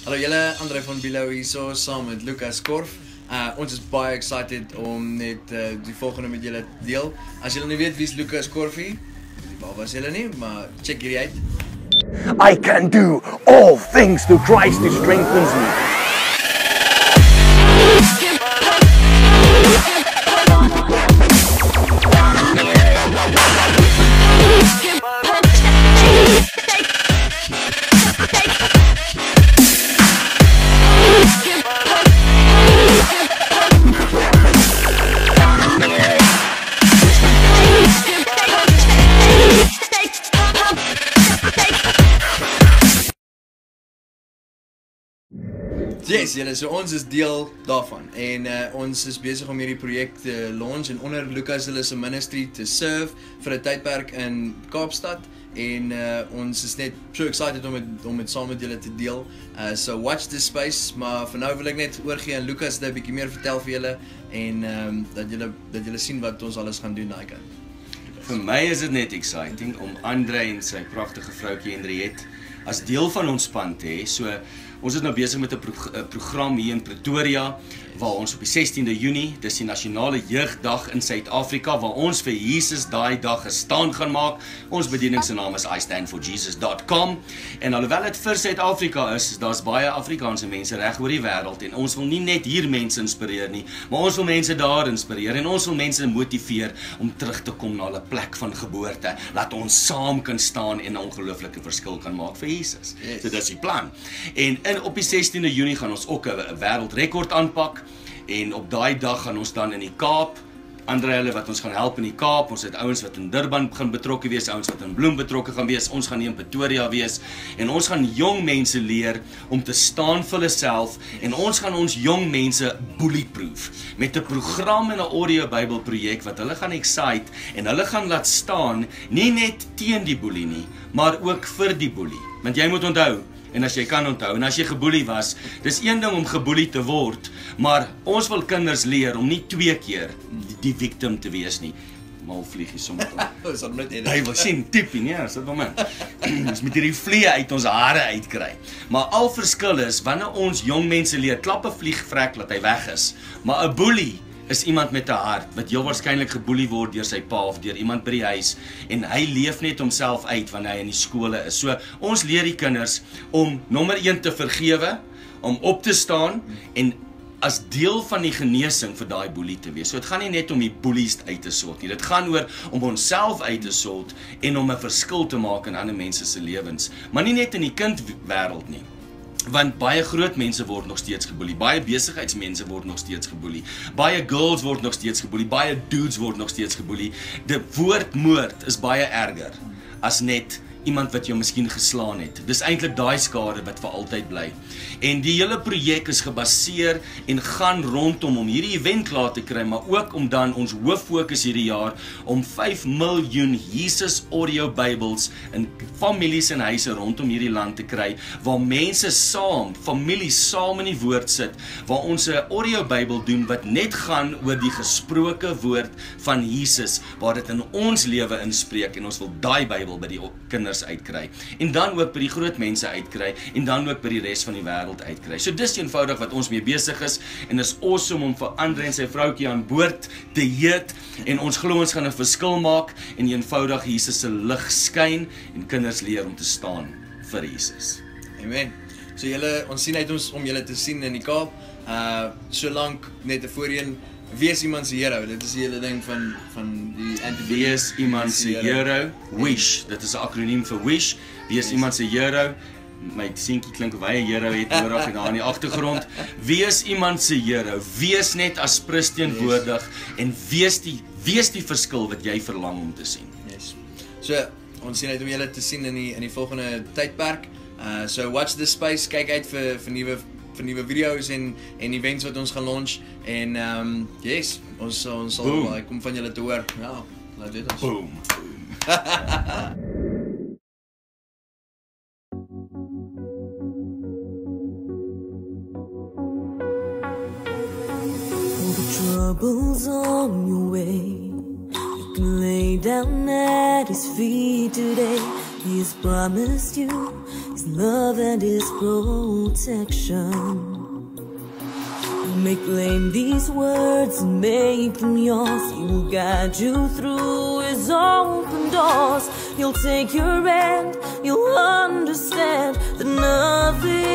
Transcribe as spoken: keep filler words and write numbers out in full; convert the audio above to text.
Hallo julle, André van Below hier so saam met Lukas Korff. Uh, ons is baie excited om net uh, die volgende met julle te deel. As julle nie weet wie is Lukas Korff, waar was julle nie, maar check hierdie uit. I can do all things through Christ who strengthens me. Yes, julle, so ons is deel daarvan en uh, ons is besig om hierdie projek te launch en onder Lukas hulle se ministry te serve vir 'n tydperk in Kaapstad en uh, ons is net so excited om het, om dit saam met julle te deel. Uh, so watch this space, maar vir nou wil ek net oorgee aan Lukas dat 'n bietjie meer vertel vir julle en um, dat julle dat julle sien wat ons alles gaan doen daai kant. Vir my is dit net exciting om André en sy pragtige vroutjie Henriëtte as deel van ons span te hê. So ons is nou besig met 'n pro program hier in Pretoria waar ons op die sestiende Junie, dis die nasionale jeugdag in Suid-Afrika, waar ons vir Jesus daai dag gestaan gaan maak. Ons bediening se naam is I stand for Jesus dot com en alhoewel dit vir Suid-Afrika is, daar's baie Afrikaanse mense reg oor die wêreld en ons wil nie net hier mense inspireer nie, maar ons wil mense daar inspireer en ons wil mense motiveer om terug te kom na hulle plek van geboorte, laat ons saam kan staan en 'n ongelooflike verskil kan maak vir Jesus. Yes. So dis die plan. En in op die sestiende Junie gaan ons ook 'n wêreldrekord aanpak. En op daai dag gaan ons dan in die Kaap, André hulle wat ons gaan help in die Kaap, ons het ouens wat in Durban gaan betrokke wees, ouens wat in Bloem betrokke gaan wees, ons gaan hier in Pretoria wees, en ons gaan jong mense leer om te staan vir hulle self, en ons gaan ons jong mense bulletproof, met 'n program en 'n audio Bybel projek wat hulle gaan excite, en hulle gaan laat staan, nie net teen die boelie nie, maar ook vir die boelie, want jy moet onthou, en as jy kan onthou, en as jy geboelie was, dis een ding om geboelie te word, maar ons wil kinders leer om nie twee keer die, die victim te wees nie. Mal vlieg jy sommer dan. Ons het net een. Hy wil sien tippie, nee, is dit moment. Ons moet hierdie vliee uit ons hare uitkry. Maar al verskil is wanneer ons jong mense leer klap 'n vlieg vrek laat hy weg is, maar 'n boelie is iemand met 'n hart wat heel waarskynlik geboelie word deur sy pa of deur iemand by die huis en hy leef net homself uit wanneer hy in die skole is. So ons leer die kinders om nommer een te vergewe, om op te staan en as deel van die genesing vir daai boelie te wees. So dit gaan nie net om die boelies uit te sort nie. Dit gaan oor om onsself uit te sort en om 'n verskil te maak in ander mense se lewens, maar nie net in die kindwêreld nie. Want baie groot mense word nog steeds geboelie, baie besigheidsmense word nog steeds geboelie, baie girls word nog steeds geboelie, baie dudes word nog steeds geboelie. Die woord moord is baie erger as net iemand wat jou miskien geslaan het. Dis eintlik daai skade wat vir altyd bly. En die hele projek is gebaseer en gaan rondom om hierdie event klaar te kry, maar ook om dan ons hooffokus hierdie jaar om vyf miljoen Jesus audio Bybels in families en huise rondom hierdie land te kry, waar mense saam, families saam in die woord sit, waar ons 'n audio Bybel doen wat net gaan oor die gesproke woord van Jesus, waar dit in ons lewe inspreek en ons wil daai Bybel by die kinders uitkry, en dan ook by die groot mense uitkry, en dan ook by die res van die wêreld uitkry. So dis eenvoudig wat ons mee besig is, en is awesome om vir André en sy vroutjie aan boord te heet, en ons glo ons gaan 'n verskil maak, en eenvoudig Jesus se lig skyn, en kinders leer om te staan vir Jesus. Amen. So julle, ons sien uit ons om julle te sien in die Kaap, uh, so lank net voorheen, wees iemand se hero, dit is die hele ding van, van die anti-boelie. Wees iemand se hero, wish, dit is 'n akroniem vir wish, wees iemand se hero, my seentjie klink of hy 'n hero het nodig en daar in die agtergrond, wees iemand se hero, wees net as pristeenwoordig en wees die, wees die verskil wat jy verlang om te sien. Yes. So, ons sien uit om julle te sien in die, in die volgende tydperk, uh, so watch this space, kyk uit vir, vir nuwe vir nuwe video's en en events wat ons gaan launch en um, yes, ons ons sal uh, kom van julle te hoor. Ja, laat dit ons. Boom. All the troubles on your way, you can lay down at his feet today. He has promised you His love and His protection. Make plain these words and make them yours. He will guide you through His open doors. He'll take your hand, you'll understand that nothing